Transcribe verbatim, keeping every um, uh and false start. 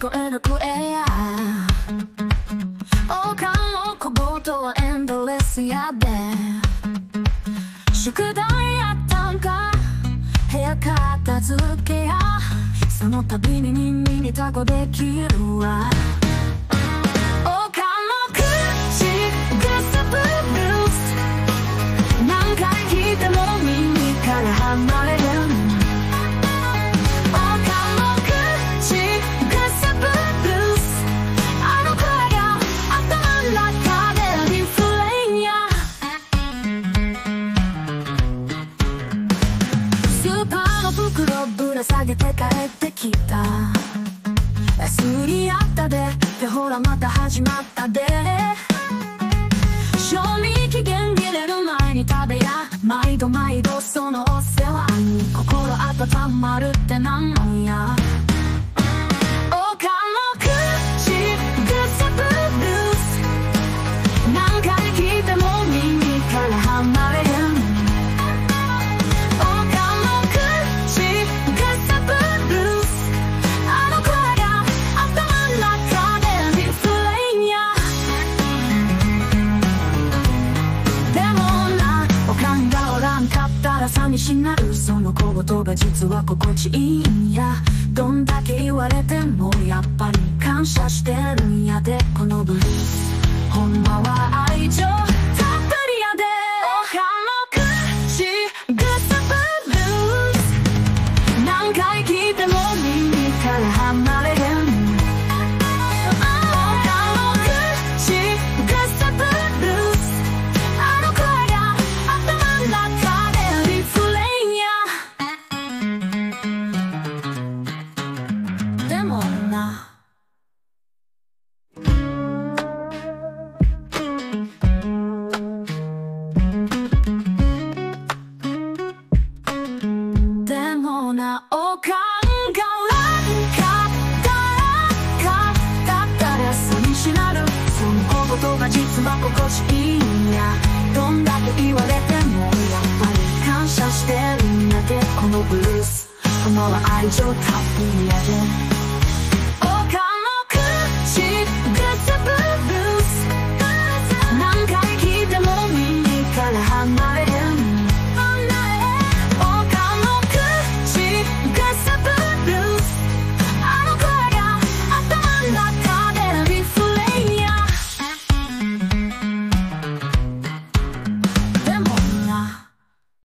こえる声や王冠の小言はエンドレスやで宿題やったんか部屋片付けやその度に耳にタコできるわ王冠の口グスブルース何回聞いても耳から離れるぶら下げて帰ってきたすり合ったででほらまた始まったで賞味期限切れる前に食べや毎度毎度そのお世話に心温まるってなんなんや王冠の口グスブルース何回聞いても耳から離れる寂しなるその小言が実は心地いいんやどんだけ言われてもやっぱり感謝してるんやでこのブルースほんまは愛情たっぷりやで王冠の口グスブルース何回聞いても耳から離れへん王冠が悪かったらかだったら寂しなるその小言が実は心地いいんやどんだけ言われてもやっぱり感謝してるんやでこのブルースほんまは愛情たっぷりやで